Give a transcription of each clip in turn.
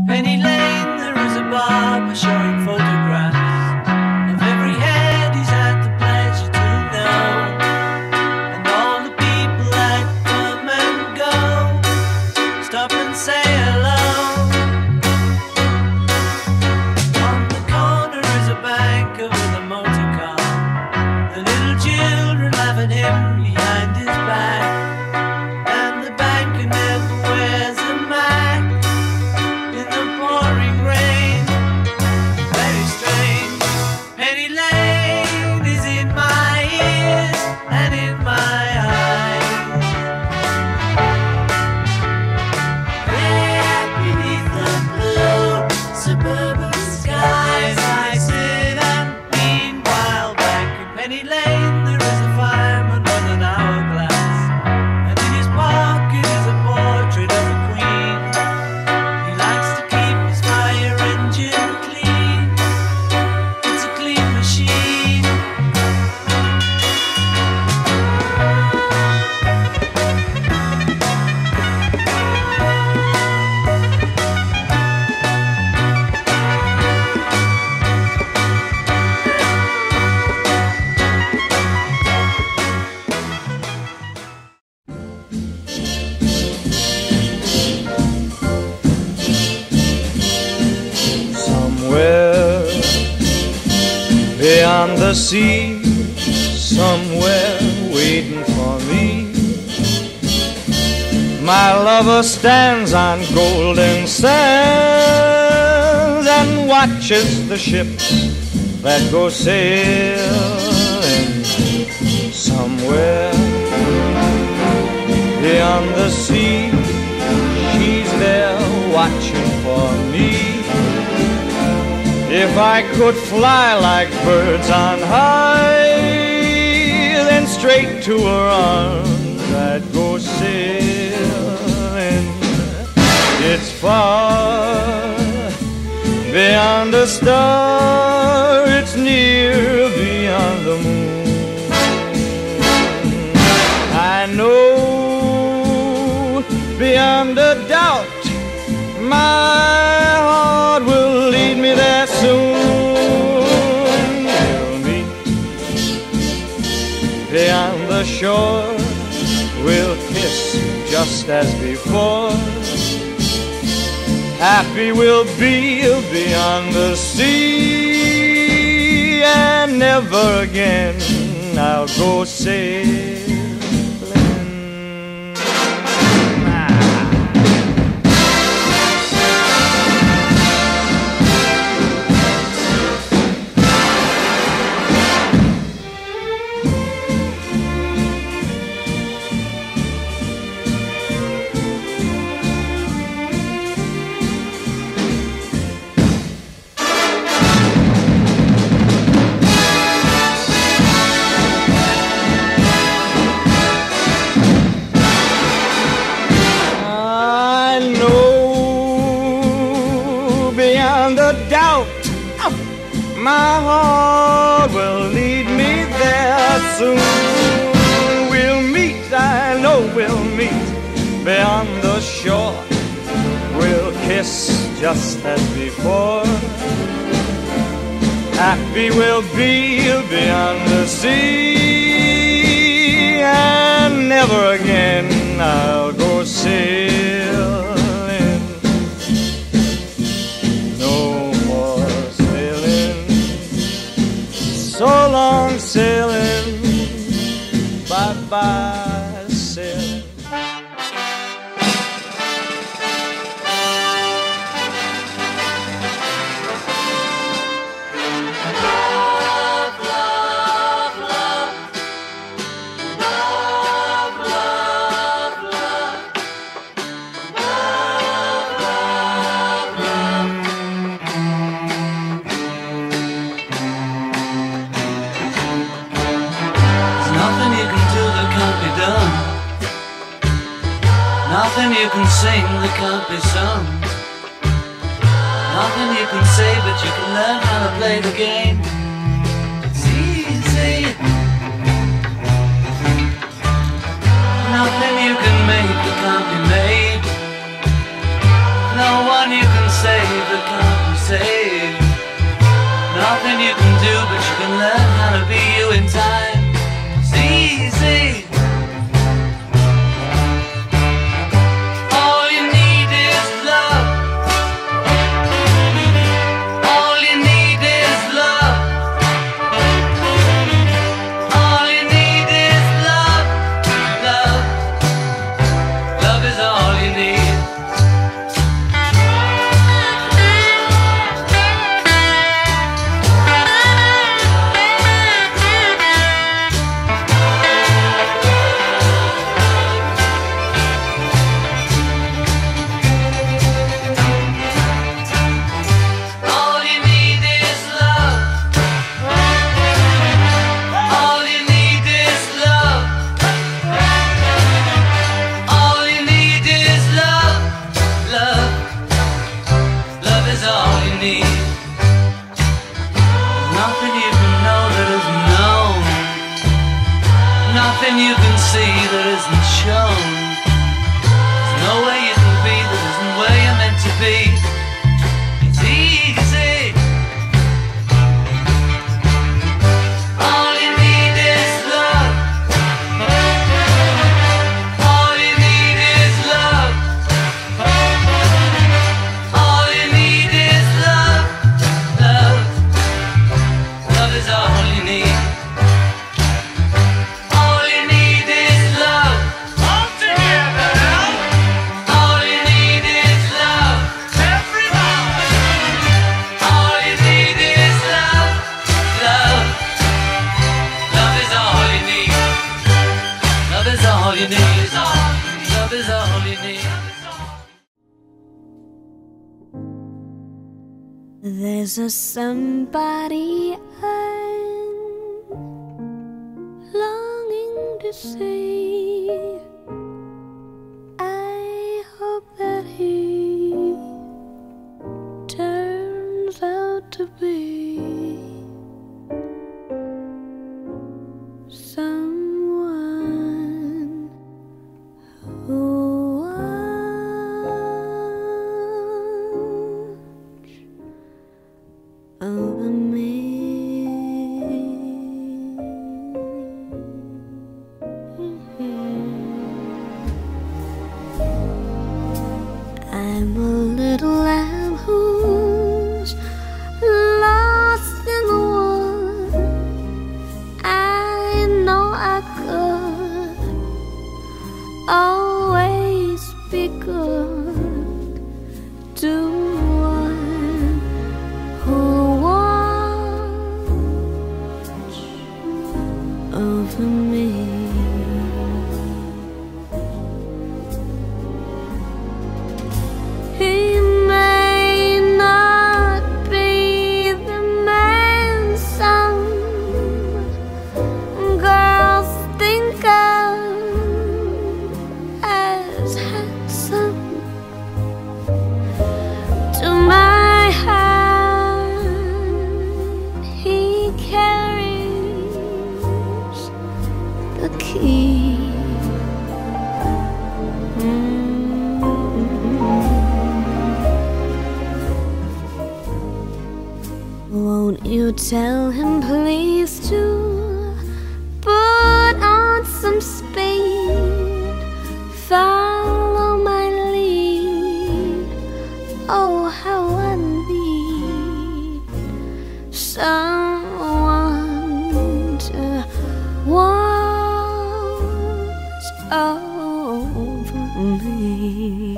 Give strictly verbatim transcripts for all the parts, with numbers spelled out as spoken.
Penny Lane, there is a barber showing photographs of every head he's had the pleasure to know, and all the people that come and go stop and say hello. On the corner is a banker with a motor car. The little children laugh at him behind his back, and the banker never wears a mask in the pouring rain. Very strange. Penny Lane is in my ears and in my eyes. There beneath the blue suburban skies, I sit and meanwhile back in Penny Lane there is a fireman with an hourglass, and in his pocket is a portrait of a queen. He likes to keep his fire engine clean. It's a clean machine. Somewhere beyond the sea, somewhere waiting for me, my lover stands on golden sands and watches the ships that go sailing. Somewhere beyond the sea, she's there watching for me. If I could fly like birds on high, then straight to her arms I'd go sailing. It's far beyond a star, it's near beyond the moon. I know beyond a doubt my heart will lead me there soon. We'll meet beyond the shore, we'll kiss just as before. Happy we'll be beyond the sea, and never again I'll go sailing. Beyond a doubt, my heart will lead me there soon. We'll meet, I know we'll meet beyond the shore. We'll kiss just as before. Happy we'll be beyond the sea, and never again I'll go sailing. So long sailing, bye-bye sailing. Love, love, love. Love, love, love. Love, love, love. Nothing you can do that can't be done. Nothing you can sing that can't be sung. Nothing you can say, but you can learn how to play the game. It's easy. Nothing you can make that can't be made. No one you can save that can't be saved. Nothing you can do, but you can learn how to be you in time. It's easy. All you need is love. All you need is love. All you need is love. Love. Love is all you need. Nothing you can see that isn't shown. There's no way you can be that isn't where you're meant to be. It's easy. All you need is love. All you need is love. All you need is love. Love. Love is all you need. There's a somebody I'm longing to see. I hope that he turns out to be someone who over me. I'm a little lamb who's lost in the wood. I know I could always be good to one who watch over me. He may not be the man some girls think of as handsome. To my heart he carries the key. Won't you tell him please to put on some speed, follow my lead. Oh, how I need someone to watch over me.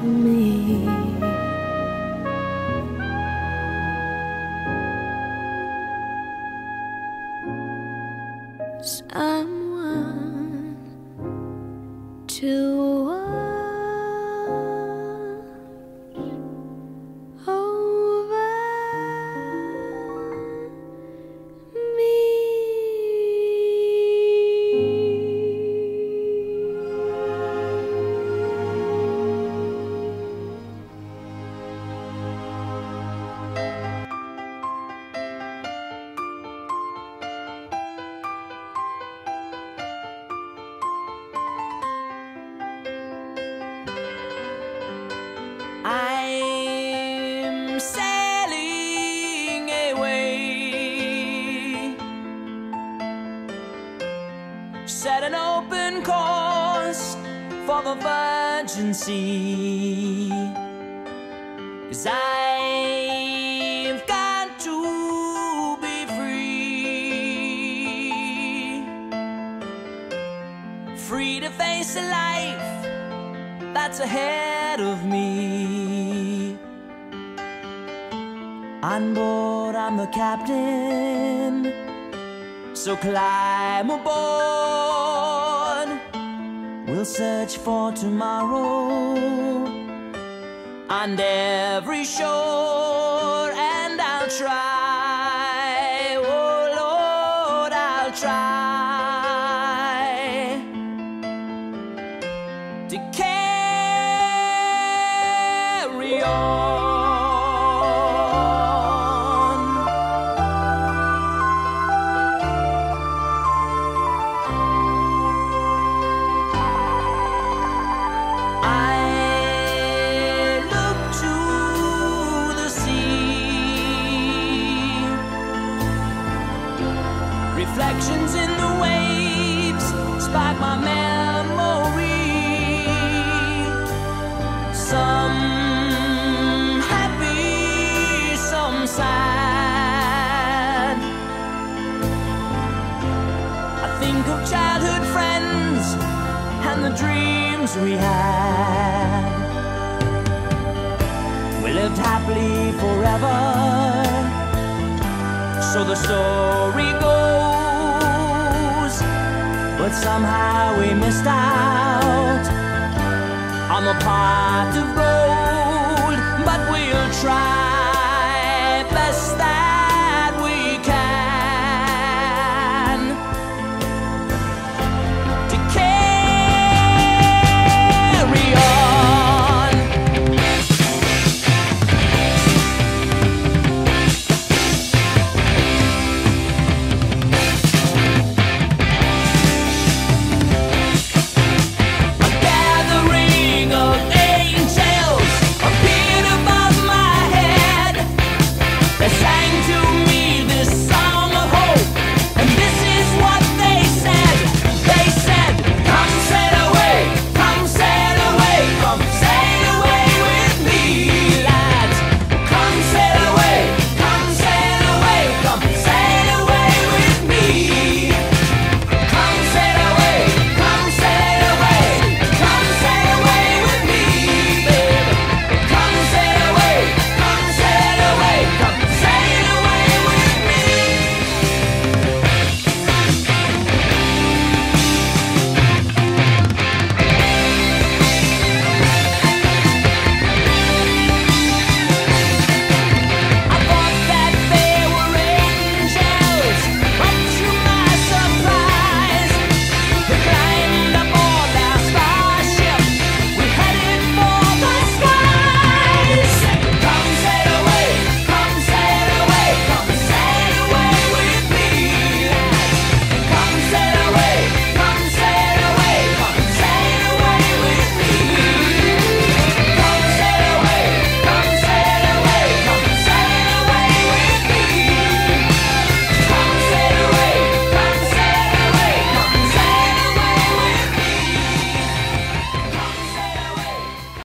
to me. Someone to watch over me. I'm sailing away, set an open course for the virgin sea, 'cause I've got to be free, free to face a life that's ahead of me. On board, I'm the captain, so climb aboard. We'll search for tomorrow on every shore, and I'll try, oh Lord, I'll try to carry on. Reflections in the waves spark my memory. Some happy, some sad. I think of childhood friends and the dreams we had. We lived happily forever, so the story goes. But somehow we missed out on the pot of gold. But we'll try.